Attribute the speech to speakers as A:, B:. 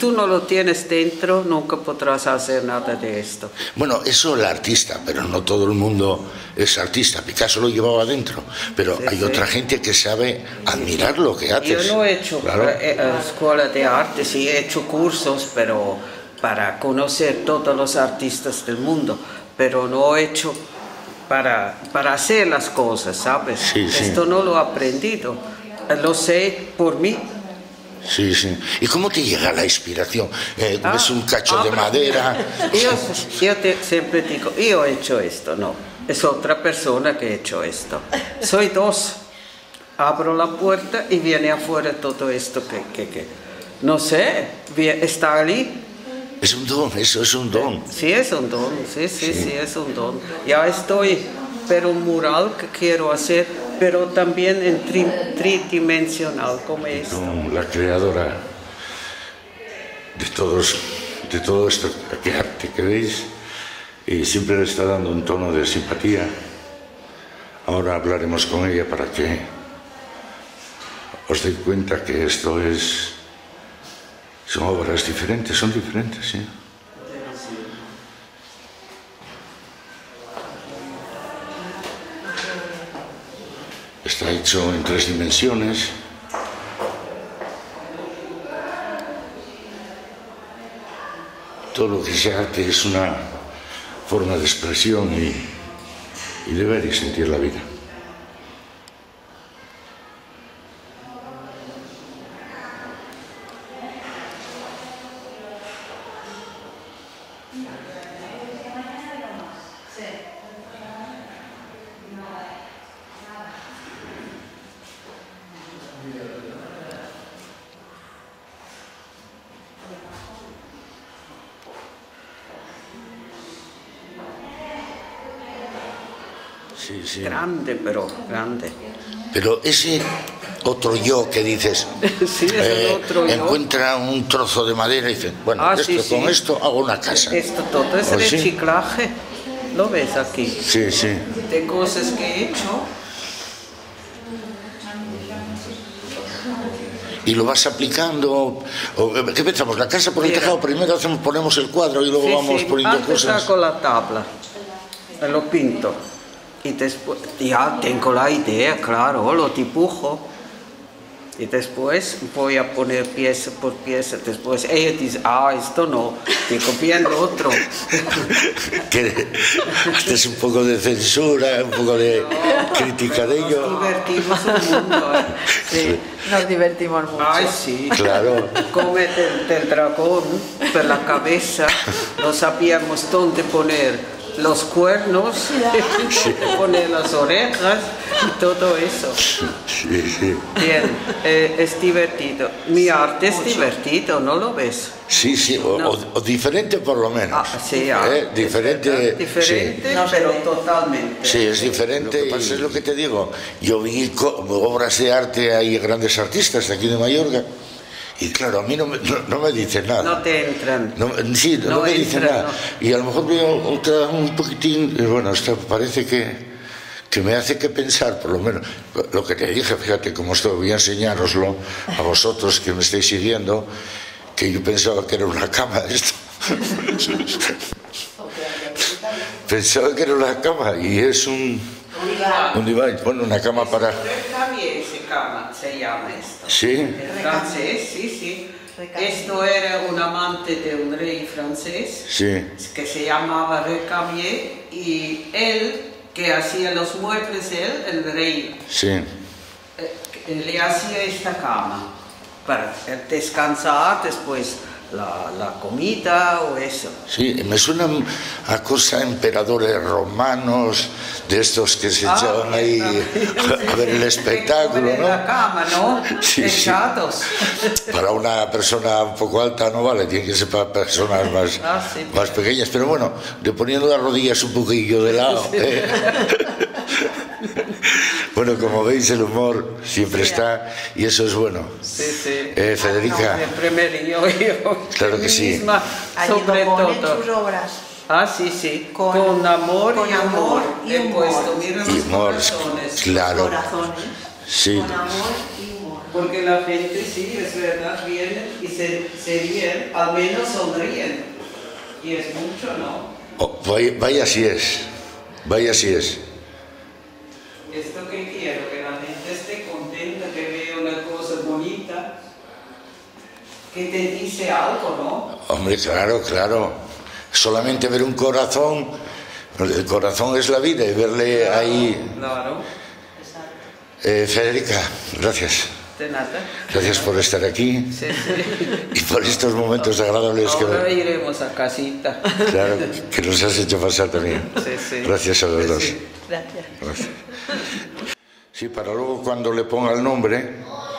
A: tú no lo tienes dentro, nunca podrás hacer nada de esto.
B: Bueno, eso el artista, pero no todo el mundo es artista. Picasso lo llevaba dentro, pero hay otra gente que sabe admirar lo que haces.
A: Yo no he hecho escuela de arte, sí he hecho cursos, pero para conocer todos los artistas del mundo, pero no he hecho para hacer las cosas, ¿sabes?
B: Sí, sí.
A: Esto no lo he aprendido, lo sé por mí.
B: Sí, sí. ¿Y cómo te llega la inspiración? ¿Ves un cacho de madera?
A: Yo siempre digo, yo he hecho esto, no, es otra persona que ha hecho esto. Soy dos. Abro la puerta y viene afuera todo esto que no sé, está allí.
B: Es un don, eso es un don.
A: Sí, es un don, sí, es un don. Ya estoy, pero un mural que quiero hacer, pero también en tridimensional, como esto.
B: Como la creadora de todo esto que arte que veis, y siempre le está dando un tono de simpatía. Ahora hablaremos con ella para que os deis cuenta que esto son obras diferentes, son diferentes, sí. Está hecho en 3 dimensiones. Todo lo que sea arte es una forma de expresión y de ver y sentir la vida. Sí, sí.
A: Grande, pero grande.
B: Pero ese otro yo que dices,
A: Sí, es el otro yo.
B: encuentra un trozo de madera y dice, bueno, con esto hago una casa.
A: Esto todo es reciclaje. ¿Lo ves aquí?
B: Sí, sí.
A: De cosas que he hecho.
B: Y lo vas aplicando. ¿Qué pensamos? ¿La casa por el tejado? Primero ponemos el cuadro y luego vamos poniendo
A: antes
B: cosas.
A: saco la tabla, lo pinto. Y después, ya tengo la idea, claro, lo dibujo. Y después voy a poner pieza por pieza. Después ella dice, esto no, digo, bien lo otro.
B: Que haces un poco de censura, un poco de crítica de ello.
A: Nos divertimos un mundo, ¿eh?
C: Sí, nos divertimos mucho.
A: Ay, sí.
B: Claro.
A: Come del dragón por la cabeza, no sabíamos dónde poner los cuernos, poner las orejas y todo eso.
B: Sí, sí.
A: Bien, es divertido. Mi arte es divertido, ¿no lo ves?
B: Sí, sí, o diferente por lo menos.
A: Sí,
B: diferente.
A: Diferente,
B: Sí.
A: no, pero totalmente.
B: Sí, es diferente. Lo que pasa es lo que te digo. Yo vi obras de arte, hay grandes artistas de aquí de Mallorca. Y claro, a mí no me dicen nada.
A: No te entran.
B: No me dicen nada. No. Y a lo mejor veo un poquitín, y bueno, esto parece que me hace que pensar, por lo menos. Lo que te dije, fíjate cómo esto, voy a enseñároslo a vosotros que me estáis siguiendo, que yo pensaba que era una cama esto. Pensaba que era una cama y es un diván. Bueno, una cama para...
A: Cama se llama esto.
B: ¿Sí?
A: En francés, sí. Esto era un amante de un rey francés,
B: sí,
A: que se llamaba Recamier, y él, que hacía los muebles, el rey,
B: sí,
A: le hacía esta cama para descansar después la comida o eso.
B: Sí, me suena a cosa emperadores romanos, de estos que se echaban ahí a ver el espectáculo, ¿no?
A: La cama, ¿no?
B: Sí,
A: Echados.
B: Sí. Para una persona un poco alta no vale, tiene que ser para personas más pequeñas, pero bueno, de poniendo las rodillas un poquillo de lado. Bueno, como veis, el humor siempre está y eso es bueno.
A: Sí.
B: Federica.
A: Siempre me río yo.
B: Claro que sí.
C: Misma, sobre todo. Sus obras.
A: Sí. Con amor y humor. He puesto, mira los
B: humor,
A: corazones.
B: claro.
C: Corazones.
B: Sí.
C: Con amor y humor.
A: Porque la gente sí, es verdad, viene y se ríen, al menos sonríen. Y es mucho, ¿no?
B: Oh, vaya si es, vaya si es.
A: Esto que quiero, que la gente esté contenta, que vea una cosa bonita, que te dice algo, ¿no?
B: Hombre, claro, claro. Solamente ver un corazón, el corazón es la vida y verle
A: Claro,
B: ahí...
A: Claro.
B: Federica, gracias.
A: De nada.
B: Gracias por estar aquí
A: Sí, sí.
B: y por estos momentos agradables
A: Ahora iremos a casita.
B: claro, que nos has hecho pasar también.
A: Sí, sí.
B: Gracias a los dos.
A: Sí.
C: Gracias.
B: Gracias. Sí, para luego cuando le ponga el nombre,